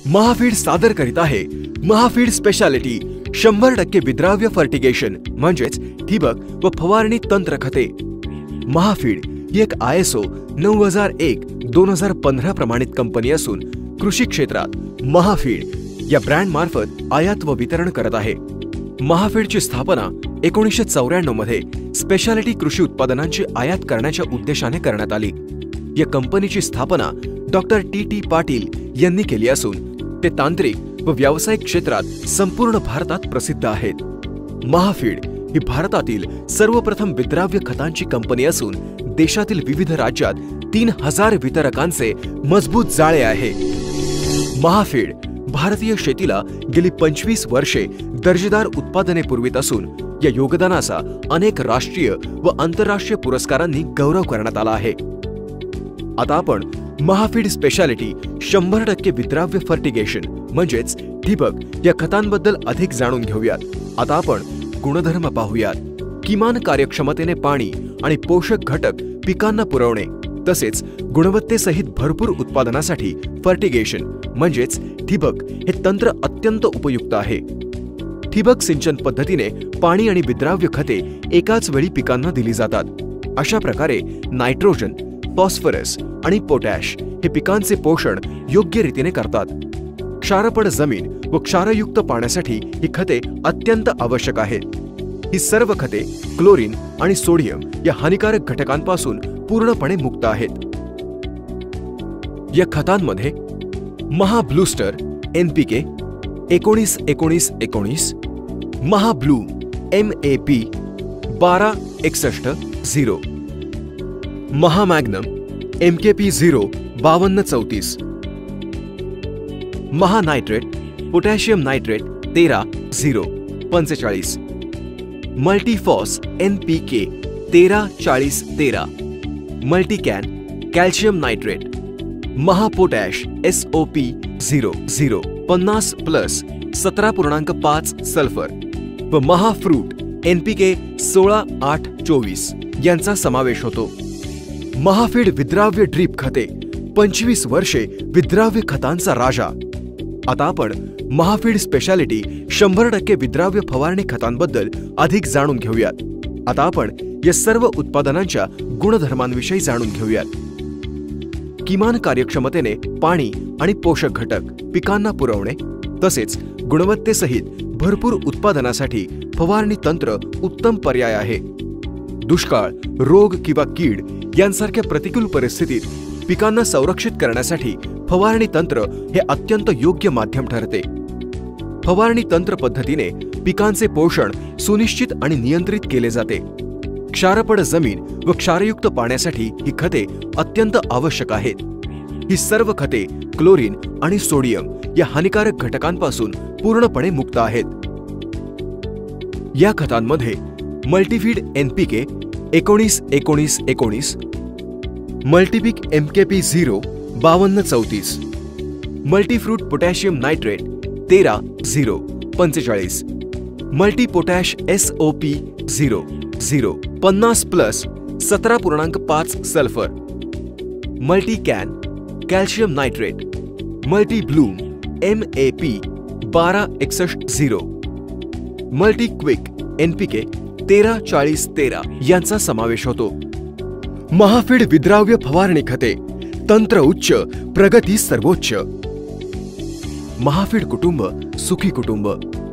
महाफीड सादर करीत आहे महाफीड स्पेशालिटी 100% विद्राव्य फर्टिगेशन म्हणजेच ठिबक व फवारणी तंत्र खते। महाफीड ही एक ISO 9001-2015 प्रमाणित कंपनी असून कृषी क्षेत्रात महाफीड या ब्रँड मार्फत आयात व वितरण करत आहे। महाफीडची स्थापना 1994 मध्ये स्पेशालिटी कृषी उत्पादनांची आयात करण्याच्या उद्देशाने करण्यात आली। या कंपनीची स्थापना डॉक्टर टी पाटील यांनी केली असून ते तांत्रिक व व्यावसायिक क्षेत्रात संपूर्ण भारतात प्रसिद्ध आहेत। महाफीड ही भारतातील सर्वप्रथम विद्राव्य खतांची कंपनी असून देशातील विविध राज्यात 3000 वितरकांचे मजबूत जाळे आहे। महाफीड भारतीय शेतीला गेली 25 वर्षे दर्जेदार उत्पादने पुरवित असून या योगदानाचा अनेक राष्ट्रीय व आंतरराष्ट्रीय पुरस्कारांनी गौरव करण्यात आला आहे। आता आपण महाफीड स्पेशालिटी 100% विद्राव्य फर्टिगेशन म्हणजेच ठिबक या खतांबद्दल अधिक जाणून घेऊयात। आता आपण गुणधर्म पाहूयात। किमान कार्यक्षमतेने पाणी आणि पोषक घटक पिकांना पुरवणे तसेच गुणवत्तेसहित भरपूर उत्पादनासाठी फर्टिगेशन म्हणजेच ठिबक हे तंत्र अत्यंत उपयुक्त आहे। ठिबक सिंचन पद्धतीने पाणी आणि विद्राव्य खते एकाच वेळी पिकांना दिली जातात। अशा प्रकारे नायट्रोजन, फॉस्फरस आणि पोटॅश हे पिकांचे पोषण योग्य रीतीने करतात। क्षारपड जमीन व क्षारयुक्त पाण्यासाठी ही खते अत्यंत आवश्यक आहेत। ही सर्व खते क्लोरीन आणि सोडियम या हानिकारक घटकांपासून पूर्णपणे मुक्त आहेत। या खतांमध्ये महाब्लूस्टर NPK 19-19-19, महाब्लू MAP 12-61-0, महामॅग्नम MKP 0-52-34, महानायट्रेट potassium nitrate 13-0-45, Multiphos NPK 13-40-13, Multican calcium nitrate, महापोटॅश SOP 0-0-50+ 17.5 सल्फर व महाफ्रूट NPK 16-8-24 यांचा समावेश होतो। महाफीड विद्राव्य ड्रीप खते 25 वर्षे विद्राव्य खतांचा राजा। आता आपण महाफीड स्पेशालिटी 100% विद्राव्य फवारणी खतांबद्दल अधिक जाणून घेऊयात। आता आपण या सर्व उत्पादनांच्या गुणधर्मांविषयी जाणून घेऊयात। किमान कार्यक्षमतेने पाणी आणि पोषक घटक पिकांना पुरवणे तसेच गुणवत्तेसहित भरपूर उत्पादनासाठी फवारणी तंत्र उत्तम पर्याय आहे। दुष्काळ, रोग किंवा कीड यांसारख्या प्रतिकूल परिस्थितीत पिकांना संरक्षित करण्यासाठी फवारणी तंत्र हे अत्यंत योग्य माध्यम ठरते। फवारणी तंत्र पद्धतीने पिकांचे पोषण सुनिश्चित आणि नियंत्रित केले जाते। क्षारपड जमीन व क्षारयुक्त पाण्यासाठी ही खते अत्यंत आवश्यक आहेत। ही सर्व खते क्लोरीन आणि सोडियम या हानिकारक घटकांपासून पूर्णपणे मुक्त आहेत। या खतांमध्ये Multifeed NPK 19-19-19, Multipick MKP 0-52-34, Multifruit potassium nitrate 13-0-45, Multipotash SOP 0-0-50+ 17.5 sulphur, Multican calcium nitrate, Multibloom MAP 12-61-0, Multiquick NPK 13-40-13 यांचा समावेश होतो। महाफीड विद्राव्य फवारणी खते तंत्र उच्च, प्रगती सर्वोच्च। महाफीड कुटुंब सुखी कुटुंब।